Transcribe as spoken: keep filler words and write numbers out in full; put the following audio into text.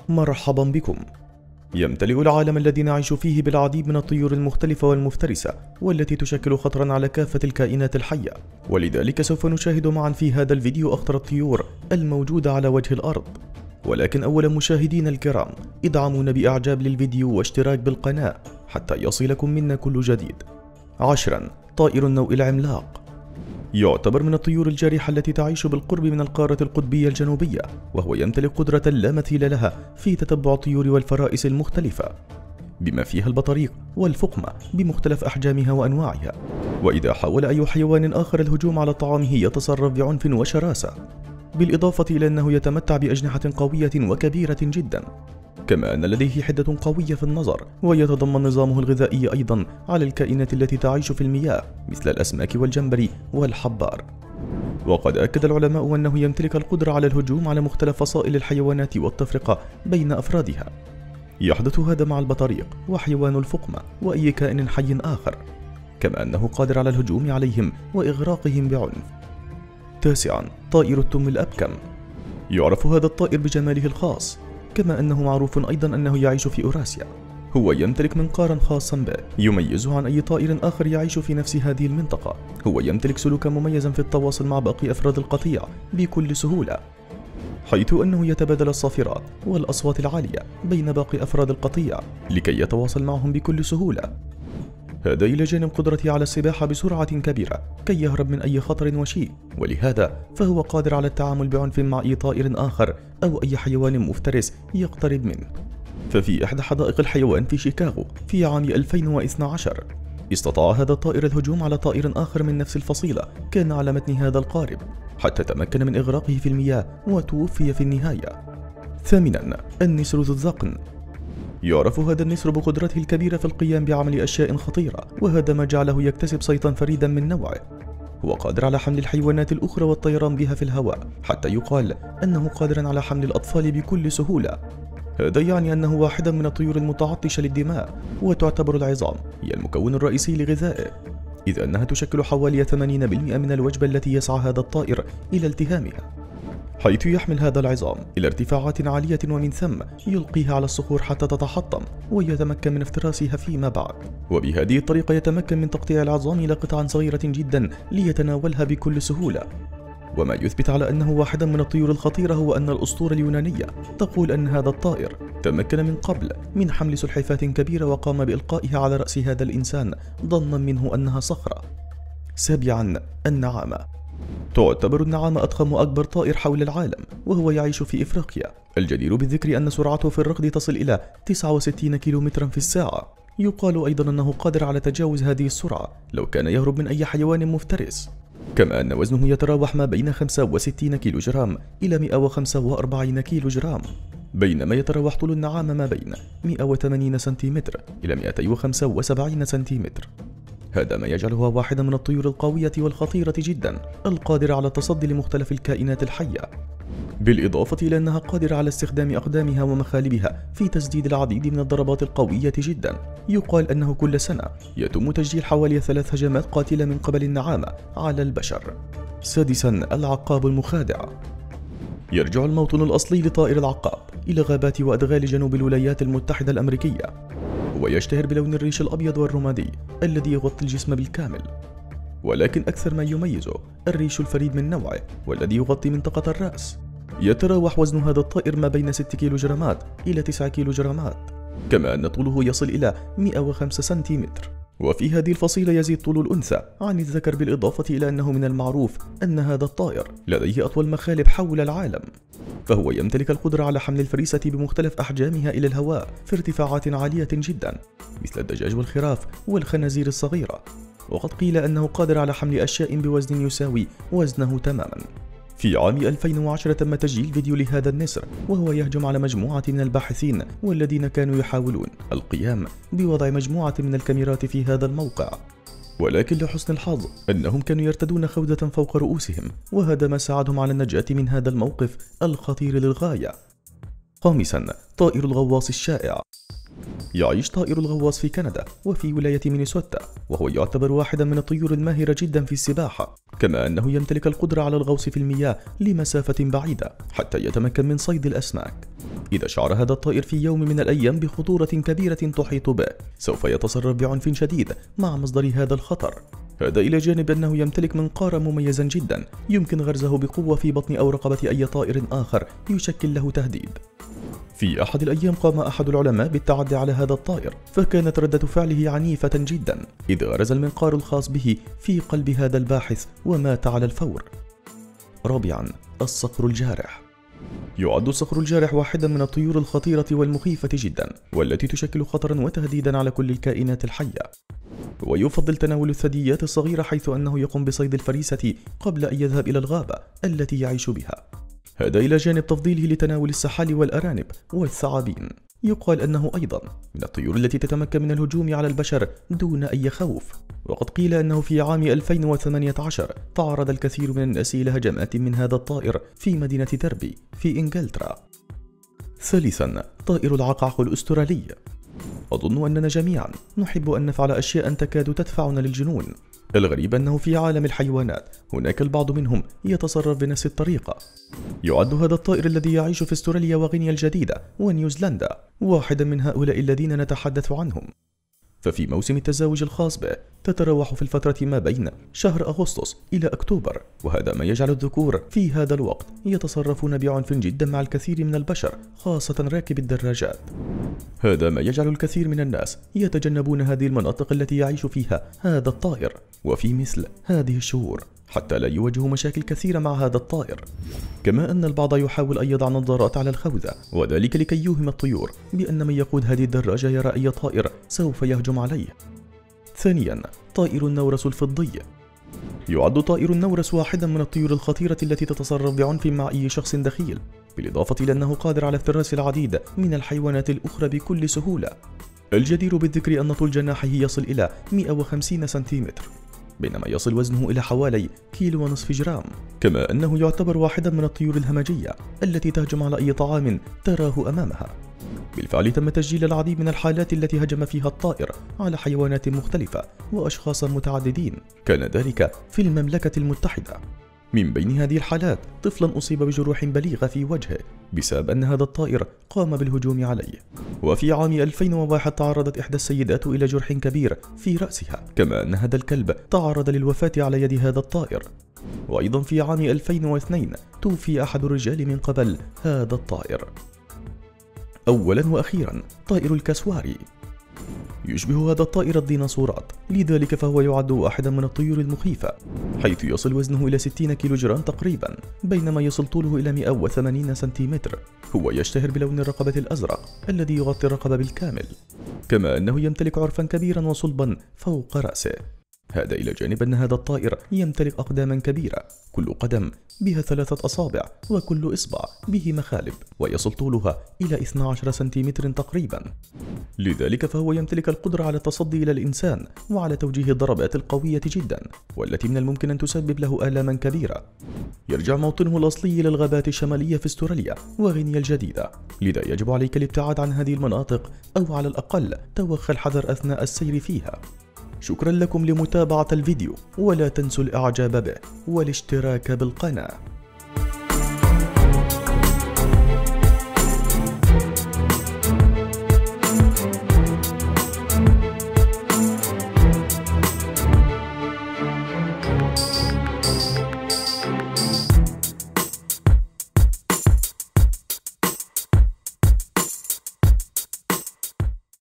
مرحبا بكم. يمتلئ العالم الذي نعيش فيه بالعديد من الطيور المختلفة والمفترسة والتي تشكل خطرا على كافة الكائنات الحية، ولذلك سوف نشاهد معا في هذا الفيديو أخطر الطيور الموجودة على وجه الأرض. ولكن أولا مشاهدينا الكرام، ادعمونا بإعجاب للفيديو واشتراك بالقناة حتى يصلكم منا كل جديد. عشرا طائر النوء العملاق. يعتبر من الطيور الجارحة التي تعيش بالقرب من القارة القطبية الجنوبية، وهو يمتلك قدرة لا مثيل لها في تتبع الطيور والفرائس المختلفة، بما فيها البطريق والفقمة بمختلف أحجامها وأنواعها. وإذا حاول أي حيوان آخر الهجوم على طعامه يتصرف بعنف وشراسة، بالإضافة إلى أنه يتمتع بأجنحة قوية وكبيرة جدا، كما أن لديه حدة قوية في النظر، ويتضمن نظامه الغذائي أيضا على الكائنات التي تعيش في المياه مثل الأسماك والجمبري والحبار. وقد أكد العلماء أنه يمتلك القدرة على الهجوم على مختلف فصائل الحيوانات والتفرقة بين أفرادها. يحدث هذا مع البطريق وحيوان الفقمة وأي كائن حي آخر، كما أنه قادر على الهجوم عليهم وإغراقهم بعنف. تاسعا طائر التم الأبكم. يعرف هذا الطائر بجماله الخاص، كما أنه معروف أيضا أنه يعيش في أوراسيا. هو يمتلك منقارا خاصا به يميزه عن أي طائر آخر يعيش في نفس هذه المنطقة. هو يمتلك سلوكا مميزا في التواصل مع باقي أفراد القطيع بكل سهولة، حيث أنه يتبادل الصافرات والأصوات العالية بين باقي أفراد القطيع لكي يتواصل معهم بكل سهولة. هذا إلى جانب قدرته على السباحة بسرعة كبيرة كي يهرب من أي خطر وشيء، ولهذا فهو قادر على التعامل بعنف مع أي طائر آخر أو أي حيوان مفترس يقترب منه. ففي إحدى حدائق الحيوان في شيكاغو في عام ألفين واثني عشر استطاع هذا الطائر الهجوم على طائر آخر من نفس الفصيلة كان على متن هذا القارب، حتى تمكن من إغراقه في المياه وتوفي في النهاية. ثامنا النسر ذو الذقن. يعرف هذا النسر بقدرته الكبيرة في القيام بعمل أشياء خطيرة، وهذا ما جعله يكتسب صيتا فريدا من نوعه. هو قادر على حمل الحيوانات الأخرى والطيران بها في الهواء، حتى يقال أنه قادر على حمل الأطفال بكل سهولة. هذا يعني أنه واحدا من الطيور المتعطشة للدماء، وتعتبر العظام هي المكون الرئيسي لغذائه، إذ أنها تشكل حوالي ثمانين بالمئة من الوجبة التي يسعى هذا الطائر إلى التهامها، حيث يحمل هذا العظام إلى ارتفاعات عالية ومن ثم يلقيها على الصخور حتى تتحطم ويتمكن من افتراسها فيما بعد. وبهذه الطريقة يتمكن من تقطيع العظام إلى قطع صغيرة جدا ليتناولها بكل سهولة. وما يثبت على أنه واحدا من الطيور الخطيرة هو أن الأسطورة اليونانية تقول أن هذا الطائر تمكن من قبل من حمل سلحفاة كبيرة وقام بإلقائها على رأس هذا الإنسان ظنا منه أنها صخرة. سابعا النعامة. تعتبر النعامة أضخم وأكبر طائر حول العالم، وهو يعيش في إفريقيا. الجدير بالذكر أن سرعته في الركض تصل إلى تسعة وستين كيلومترا في الساعة. يقال أيضا أنه قادر على تجاوز هذه السرعة لو كان يهرب من أي حيوان مفترس، كما أن وزنه يتراوح ما بين خمسة وستين كيلوغرام إلى مئة وخمسة وأربعين كيلوغرام، بينما يتراوح طول النعامة ما بين مئة وثمانين سنتيمتر إلى مئتين وخمسة وسبعين سنتيمتر. هذا ما يجعلها واحدا من الطيور القوية والخطيرة جدا القادرة على التصدي لمختلف الكائنات الحية، بالإضافة إلى أنها قادرة على استخدام أقدامها ومخالبها في تسديد العديد من الضربات القوية جدا. يقال أنه كل سنة يتم تسجيل حوالي ثلاث هجمات قاتلة من قبل النعامة على البشر. سادسا العقاب المخادع. يرجع الموطن الأصلي لطائر العقاب إلى غابات وأدغال جنوب الولايات المتحدة الأمريكية، ويشتهر بلون الريش الأبيض والرمادي الذي يغطي الجسم بالكامل، ولكن أكثر ما يميزه الريش الفريد من نوعه والذي يغطي منطقة الرأس. يتراوح وزن هذا الطائر ما بين ستة كيلوغرامات إلى تسعة كيلوغرامات، كما أن طوله يصل إلى مئة وخمسة سنتيمتر. وفي هذه الفصيلة يزيد طول الأنثى عن الذكر، بالإضافة إلى أنه من المعروف أن هذا الطائر لديه أطول مخالب حول العالم، فهو يمتلك القدرة على حمل الفريسة بمختلف أحجامها إلى الهواء في ارتفاعات عالية جدا، مثل الدجاج والخراف والخنازير الصغيرة. وقد قيل أنه قادر على حمل أشياء بوزن يساوي وزنه تماما. في عام ألفين وعشرة تم تسجيل فيديو لهذا النسر وهو يهجم على مجموعة من الباحثين والذين كانوا يحاولون القيام بوضع مجموعة من الكاميرات في هذا الموقع، ولكن لحسن الحظ أنهم كانوا يرتدون خوذة فوق رؤوسهم، وهذا ما ساعدهم على النجاة من هذا الموقف الخطير للغاية. خامسا طائر الغواص الشائع. يعيش طائر الغواص في كندا وفي ولاية مينيسوتا، وهو يعتبر واحدا من الطيور الماهرة جدا في السباحة، كما أنه يمتلك القدرة على الغوص في المياه لمسافة بعيدة حتى يتمكن من صيد الأسماك. إذا شعر هذا الطائر في يوم من الأيام بخطورة كبيرة تحيط به، سوف يتصرف بعنف شديد مع مصدر هذا الخطر. هذا إلى جانب أنه يمتلك منقارا مميزا جدا يمكن غرزه بقوة في بطن أو رقبة أي طائر آخر يشكل له تهديد. في أحد الأيام قام أحد العلماء بالتعدي على هذا الطائر، فكانت ردة فعله عنيفة جدا إذ غرز المنقار الخاص به في قلب هذا الباحث ومات على الفور. رابعا، الصقر الجارح. يعد الصقر الجارح واحدا من الطيور الخطيرة والمخيفة جدا، والتي تشكل خطرا وتهديدا على كل الكائنات الحية. ويفضل تناول الثدييات الصغيرة، حيث أنه يقوم بصيد الفريسة قبل أن يذهب إلى الغابة التي يعيش بها. هذا إلى جانب تفضيله لتناول السحال والأرانب والثعابين. يقال أنه أيضا من الطيور التي تتمكن من الهجوم على البشر دون أي خوف، وقد قيل أنه في عام ألفين وثمانية عشر تعرض الكثير من الناس إلى هجمات من هذا الطائر في مدينة ديربي في إنجلترا. ثالثا، طائر العقعق الأسترالي. أظن أننا جميعا نحب أن نفعل أشياء تكاد تدفعنا للجنون. الغريب أنه في عالم الحيوانات هناك البعض منهم يتصرف بنفس الطريقة. يعد هذا الطائر الذي يعيش في استراليا وغينيا الجديدة ونيوزيلندا واحدا من هؤلاء الذين نتحدث عنهم. ففي موسم التزاوج الخاص به تتراوح في الفترة ما بين شهر أغسطس إلى أكتوبر، وهذا ما يجعل الذكور في هذا الوقت يتصرفون بعنف جدا مع الكثير من البشر، خاصة راكب الدراجات. هذا ما يجعل الكثير من الناس يتجنبون هذه المناطق التي يعيش فيها هذا الطائر وفي مثل هذه الشهور، حتى لا يواجهوا مشاكل كثيرة مع هذا الطائر. كما أن البعض يحاول أن يضع نظارات على الخوذة، وذلك لكي يوهم الطيور بأن من يقود هذه الدراجة يرى أي طائر سوف يهجم عليه. ثانيا، طائر النورس الفضي. يعد طائر النورس واحدا من الطيور الخطيرة التي تتصرف بعنف مع أي شخص دخيل، بالإضافة إلى أنه قادر على افتراس العديد من الحيوانات الأخرى بكل سهولة. الجدير بالذكر أن طول جناحه يصل إلى مئة وخمسين سنتيمتر، بينما يصل وزنه إلى حوالي كيلو ونصف جرام. كما أنه يعتبر واحدا من الطيور الهمجية التي تهجم على أي طعام تراه أمامها. بالفعل تم تسجيل العديد من الحالات التي هجم فيها الطائر على حيوانات مختلفة وأشخاص متعددين، كان ذلك في المملكة المتحدة. من بين هذه الحالات طفلا أصيب بجروح بليغة في وجهه بسبب أن هذا الطائر قام بالهجوم عليه. وفي عام ألفين وواحد تعرضت إحدى السيدات إلى جرح كبير في رأسها، كما أن هذا الكلب تعرض للوفاة على يد هذا الطائر. وأيضا في عام ألفين واثنين توفي أحد الرجال من قبل هذا الطائر. أولا وأخيرا، طائر الكسواري. يشبه هذا الطائر الديناصورات، لذلك فهو يعد واحدا من الطيور المخيفة، حيث يصل وزنه إلى ستين كيلوغرام تقريبا، بينما يصل طوله إلى مئة وثمانين سنتيمتر. هو يشتهر بلون الرقبة الأزرق الذي يغطي الرقبة بالكامل، كما أنه يمتلك عرفا كبيرا وصلبا فوق رأسه. هذا إلى جانب أن هذا الطائر يمتلك أقداما كبيرة، كل قدم بها ثلاثة أصابع وكل إصبع به مخالب، ويصل طولها إلى اثني عشر سنتيمتر تقريبا. لذلك فهو يمتلك القدرة على التصدي إلى الإنسان وعلى توجيه الضربات القوية جدا، والتي من الممكن أن تسبب له آلاما كبيرة. يرجع موطنه الأصلي إلى الغابات الشمالية في استراليا وغينيا الجديدة، لذا يجب عليك الابتعاد عن هذه المناطق، أو على الأقل توخى الحذر أثناء السير فيها. شكرا لكم لمتابعة الفيديو، ولا تنسوا الإعجاب به والاشتراك بالقناة.